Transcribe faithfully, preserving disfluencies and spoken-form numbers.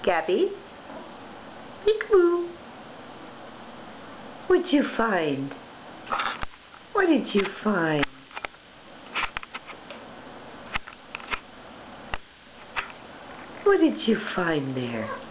Gaby? Peekaboo. What'd you find? What did you find? What did you find there?